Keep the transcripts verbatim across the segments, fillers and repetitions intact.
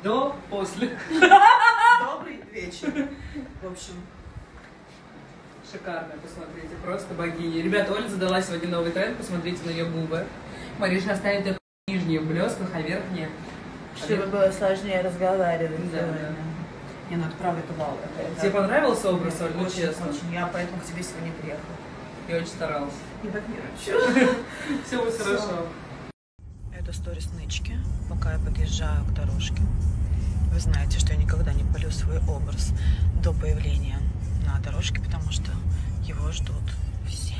До, после. Добрый вечер. В общем, Шикарно, посмотрите, просто богиня. Ребята, Оля задала сегодня новый тренд, посмотрите на ее губы. Мариша оставит только нижние в блесках, а верхние... чтобы было сложнее разговаривать. Да, да. Не, ну это правда, это вау. Тебе понравился образ, Оль? Ну, очень, честно. очень. Я поэтому к тебе сегодня приехала. Я очень старалась. Я так нервничаю. Все будет хорошо. Это сторис нычки, пока я подъезжаю к дорожке. Вы знаете, что я никогда не палю свой образ до появления на дорожке, потому что его ждут все.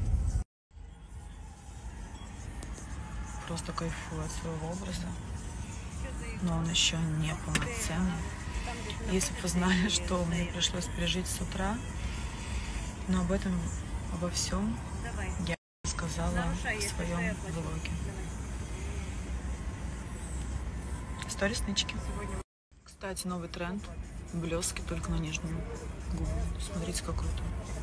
Просто кайфую от своего образа, но он еще не полноценный. Если бы вы знали, что мне пришлось пережить с утра, но об этом, обо всем я сказала в своем влоге. Сторис нычки. Кстати, новый тренд. Блески только на нижнюю губу. Смотрите, как круто.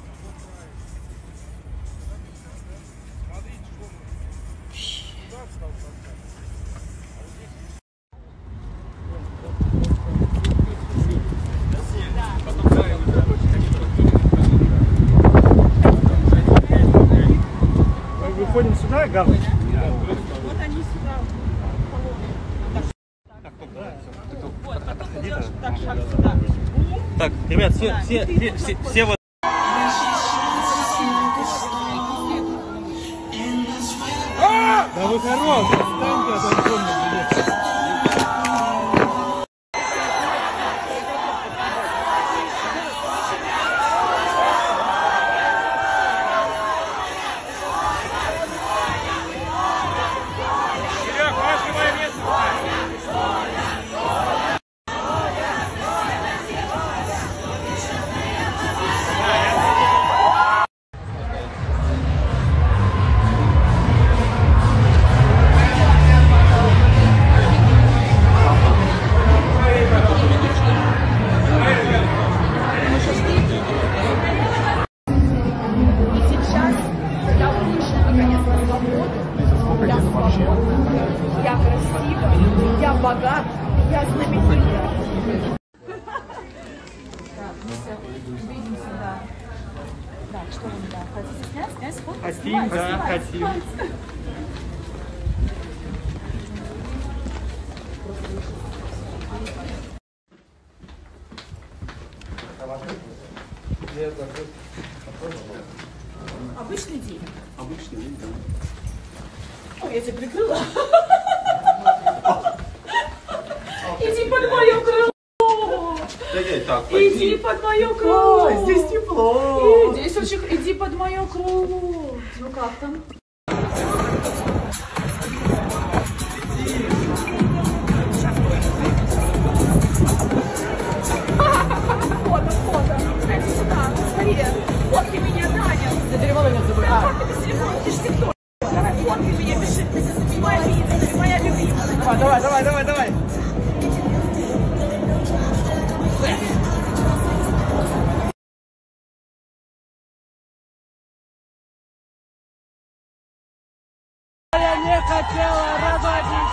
Мы выходим сюда, гавань. Вот они сюда. Так, шаг сюда. Так, ребят, все, все, все, все, все вот. Да вы хорош, отстаньте от Антона, блядь. Я красива, я богат, я знаменитая. Так, что вы, да, хотите снять? Снять фото? Хотим, да, хотим. Обычный день. Обычный день, да. Ой, я тебя прикрыла. Иди под мое крыло. Да я и так Иди под мое крыло. Ой, здесь тепло. Иди, здесь очень... Иди под мое крыло. Ну как там? Фото, фото. Кстати, сюда, скорее. Фотки меня, Таня. За телефон не забудь. Фотки без телефона, ты ж тикток. Давай, фотки меня, пиши. Ты моя любимая, ты моя любимая. Давай, давай, давай, давай. Я не хотела разводить.